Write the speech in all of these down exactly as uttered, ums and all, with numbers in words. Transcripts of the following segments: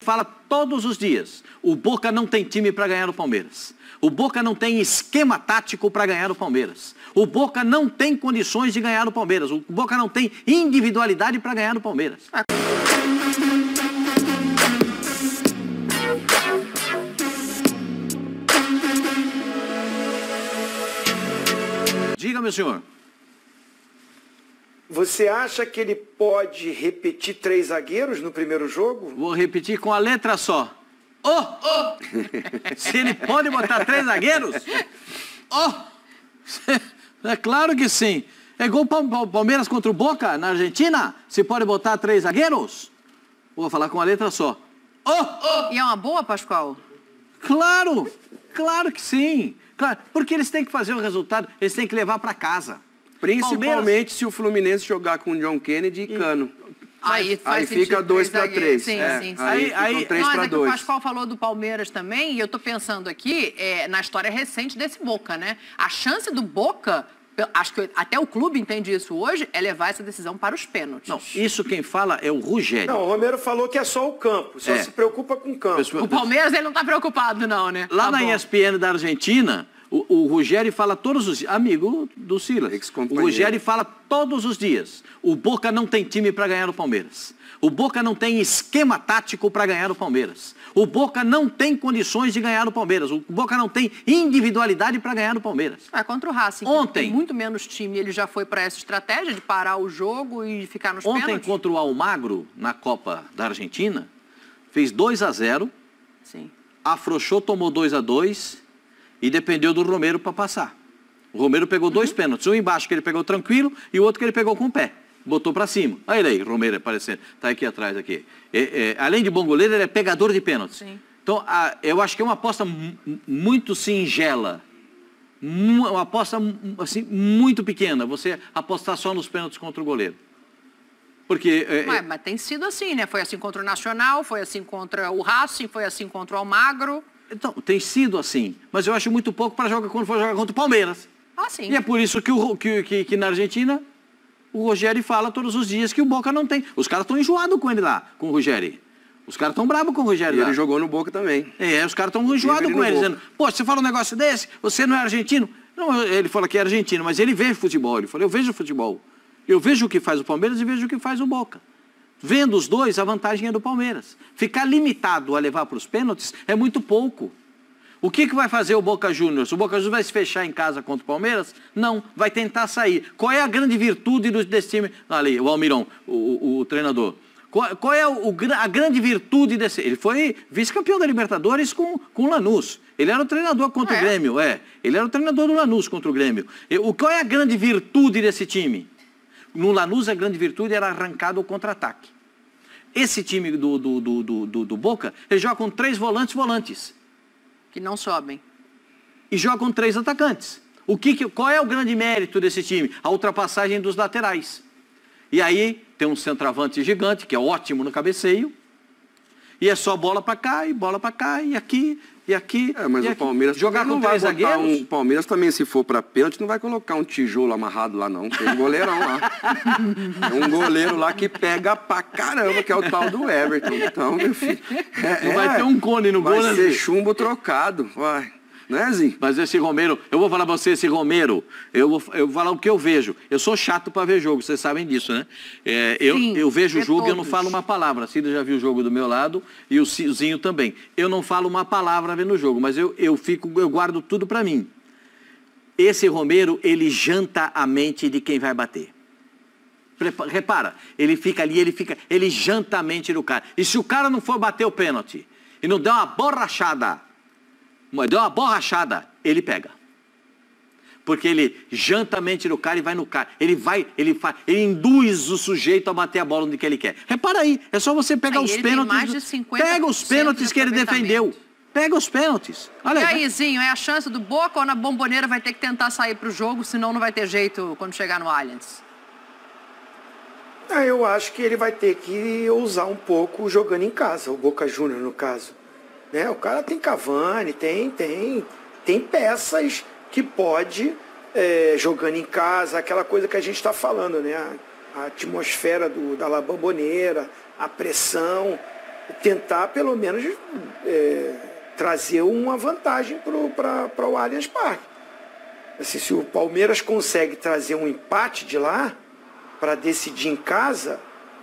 Fala todos os dias, o Boca não tem time para ganhar o Palmeiras. O Boca não tem esquema tático para ganhar o Palmeiras. O Boca não tem condições de ganhar o Palmeiras. O Boca não tem individualidade para ganhar o Palmeiras. Diga, meu senhor. Você acha que ele pode repetir três zagueiros no primeiro jogo? Vou repetir com a letra só. Oh, oh. Se ele pode botar três zagueiros? Oh. É claro que sim. É igual o Palmeiras contra o Boca na Argentina. Se pode botar três zagueiros? Vou falar com a letra só. Oh, oh. E é uma boa, Pascoal? Claro, claro que sim. Claro, porque eles têm que fazer o resultado, eles têm que levar para casa. Principalmente Palmeiras... se o Fluminense jogar com o John Kennedy e Cano. Aí, aí fica dois para três. Sim, é, sim, sim. Aí, aí, aí três para dois. Mas é que o Pascoal falou do Palmeiras também, e eu tô pensando aqui é, na história recente desse Boca, né? A chance do Boca, acho que até o clube entende isso hoje, é levar essa decisão para os pênaltis. Não, isso quem fala é o Rogério. Não, o Romero falou que é só o campo, só é. se preocupa com o campo. O Palmeiras, ele não tá preocupado não, né? Lá tá na bom. E S P N da Argentina... O, o Rogério fala todos os dias, amigo do Silas, o Rogério fala todos os dias, o Boca não tem time para ganhar o Palmeiras. O Boca não tem esquema tático para ganhar o Palmeiras. O Boca não tem condições de ganhar o Palmeiras. O Boca não tem individualidade para ganhar o Palmeiras. É, contra o Racing, ontem, tem muito menos time, ele já foi para essa estratégia de parar o jogo e ficar nos ontem pênaltis? Ontem contra o Almagro, na Copa da Argentina, fez dois a zero, Sim. afrouxou, tomou dois a dois... E dependeu do Romero para passar. O Romero pegou dois uhum. pênaltis. Um embaixo que ele pegou tranquilo e o outro que ele pegou com o pé. Botou para cima. Olha ele aí, Romero aparecendo. Está aqui atrás. Aqui. É, é, além de bom goleiro, ele é pegador de pênaltis. Sim. Então, a, eu acho que é uma aposta muito singela. Uma aposta assim, muito pequena. Você apostar só nos pênaltis contra o goleiro. Porque, é, mas, mas tem sido assim, né? Foi assim contra o Nacional, foi assim contra o Racing, foi assim contra o Almagro. Então, tem sido assim, mas eu acho muito pouco para jogar quando for jogar contra o Palmeiras. Ah, sim. E é por isso que, o, que, que, que na Argentina o Rogério fala todos os dias que o Boca não tem. Os caras estão enjoados com ele lá, com o Rogério. Os caras estão bravos com o Rogério e lá. Ele jogou no Boca também. É, os caras estão enjoados com ele, dizendo, pô, você fala um negócio desse, você não é argentino? Não, ele fala que é argentino, mas ele vê futebol. Ele fala, eu vejo futebol. Eu vejo o que faz o Palmeiras e vejo o que faz o Boca. Vendo os dois, a vantagem é do Palmeiras. Ficar limitado a levar para os pênaltis é muito pouco. O que, que vai fazer o Boca Juniors? O Boca Juniors vai se fechar em casa contra o Palmeiras? Não, vai tentar sair. Qual é a grande virtude desse time? Ali, o Almirão, o, o, o treinador. Qual, qual é o, a grande virtude desse... Ele foi vice-campeão da Libertadores com, com o Lanús. Ele era o treinador contra é. o Grêmio, é. Ele era o treinador do Lanús contra o Grêmio. E, o, qual é a grande virtude desse time? No Lanús, a grande virtude era arrancado o contra-ataque. Esse time do, do, do, do, do, do Boca, ele joga com três volantes volantes. Que não sobem. E jogam três atacantes. O que, qual é o grande mérito desse time? A ultrapassagem dos laterais. E aí tem um centroavante gigante, que é ótimo no cabeceio. E é só bola para cá, e bola para cá, e aqui, e aqui. É, mas e o aqui. Palmeiras jogar com três zagueiros. Um, o Palmeiras também, se for para pênalti, não vai colocar um tijolo amarrado lá, não. Tem um goleirão lá. Tem um goleiro lá que pega pra caramba, que é o tal do Everton. Então, meu filho. É, não é, vai ter um cone no vai gol, Vai né, ser Zé? chumbo trocado. Vai. Né, Zinho? Mas esse Romero, eu vou falar pra você, esse Romero, eu vou, eu vou falar o que eu vejo. Eu sou chato para ver jogo, vocês sabem disso, né? É, eu, Sim, eu vejo o jogo e eu não todos. falo uma palavra. A Cida já viu o jogo do meu lado e o Zinho também. Eu não falo uma palavra vendo o jogo, mas eu, eu, fico, eu guardo tudo para mim. Esse Romero, ele janta a mente de quem vai bater. Repara, ele fica ali, ele fica, ele janta a mente do cara. E se o cara não for bater o pênalti e não der uma borrachada, deu uma borrachada, ele pega. Porque ele janta a mente do cara e vai no cara. Ele vai, ele faz, ele induz o sujeito a bater a bola onde que ele quer. Repara aí, é só você pegar aí os ele pênaltis. Tem mais de cinquenta por cento pega os pênaltis que ele defendeu. Pega os pênaltis. Olha e aí, aí, Zinho, é a chance do Boca ou na Bomboneira vai ter que tentar sair para o jogo, senão não vai ter jeito quando chegar no Allianz? Ah, eu acho que ele vai ter que usar um pouco jogando em casa, o Boca Júnior no caso. Né? O cara tem Cavani, tem, tem, tem peças que pode, é, jogando em casa, aquela coisa que a gente está falando, né? A, a atmosfera do, da La Bombonera, a pressão. tentar pelo menos é, trazer uma vantagem para o Allianz Parque. Assim, se o Palmeiras consegue trazer um empate de lá para decidir em casa,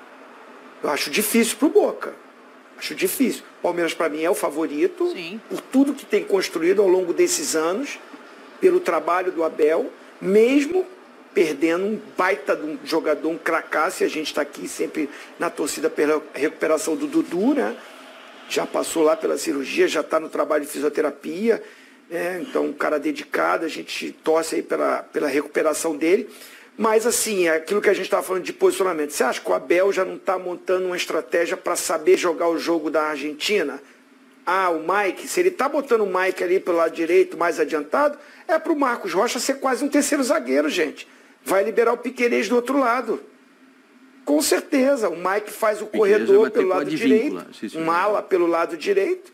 eu acho difícil para o Boca. Acho difícil. O Palmeiras, para mim, é o favorito. Sim. Por tudo que tem construído ao longo desses anos, pelo trabalho do Abel, mesmo perdendo um baita de um jogador, um cracaço, e a gente está aqui sempre na torcida pela recuperação do Dudu, né? Já passou lá pela cirurgia, já está no trabalho de fisioterapia, né? Então um cara dedicado, a gente torce aí pela, pela recuperação dele. Mas assim, é aquilo que a gente estava falando de posicionamento. Você acha que o Abel já não está montando uma estratégia para saber jogar o jogo da Argentina? Ah, o Mike, se ele está botando o Mike ali pelo lado direito, mais adiantado, é para o Marcos Rocha ser quase um terceiro zagueiro, gente. Vai liberar o Piquerez do outro lado. Com certeza. O Mike faz o corredor pelo lado direito, um ala pelo lado direito.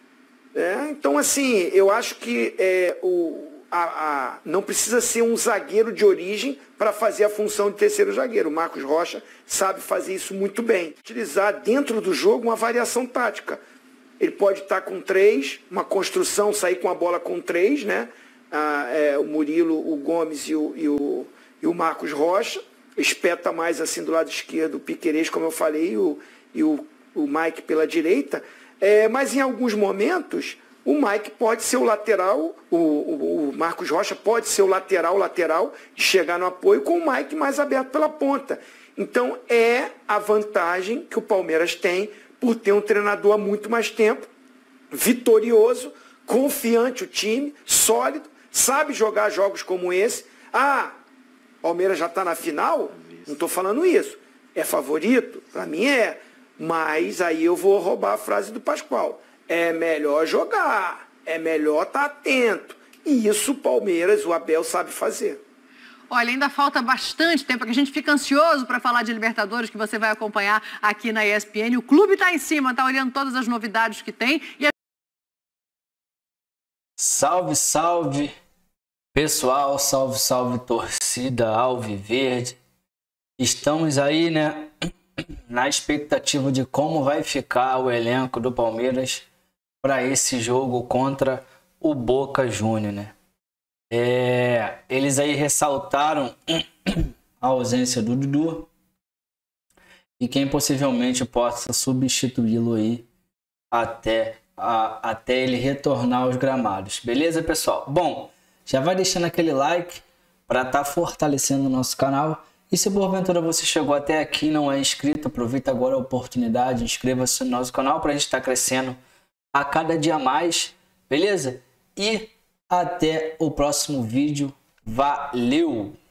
É, então, assim, eu acho que é, o... A, a, não precisa ser um zagueiro de origem para fazer a função de terceiro zagueiro. O Marcos Rocha sabe fazer isso muito bem. Utilizar dentro do jogo uma variação tática. Ele pode estar com três, uma construção, sair com a bola com três, né? Ah, é, o Murilo, o Gomes e o, e, o, e o Marcos Rocha. Espeta mais assim do lado esquerdo o Piquerez, como eu falei, e o, e o, o Mike pela direita. É, mas em alguns momentos... O Mike pode ser o lateral, o, o, o Marcos Rocha pode ser o lateral, lateral, de chegar no apoio com o Mike mais aberto pela ponta. Então é a vantagem que o Palmeiras tem por ter um treinador há muito mais tempo, vitorioso, confiante o time, sólido, sabe jogar jogos como esse. Ah, o Palmeiras já está na final? Não estou falando isso. É favorito? Para mim é. Mas aí eu vou roubar a frase do Pascoal. É melhor jogar, é melhor estar atento. E isso o Palmeiras, o Abel sabe fazer. Olha, ainda falta bastante tempo, porque a gente fica ansioso para falar de Libertadores, que você vai acompanhar aqui na E S P N. O clube está em cima, está olhando todas as novidades que tem. E a... Salve, salve, pessoal, salve, salve, torcida alviverde. Estamos aí, né, na expectativa de como vai ficar o elenco do Palmeiras para esse jogo contra o Boca Júnior, né? É, eles aí ressaltaram a ausência do Dudu e quem possivelmente possa substituí-lo aí até, a, até ele retornar aos gramados. Beleza, pessoal? Bom, já vai deixando aquele like para estar tá fortalecendo o nosso canal. E se porventura você chegou até aqui e não é inscrito, aproveita agora a oportunidade, inscreva-se no nosso canal para a gente estar crescendo a cada dia mais, beleza? E até o próximo vídeo. Valeu!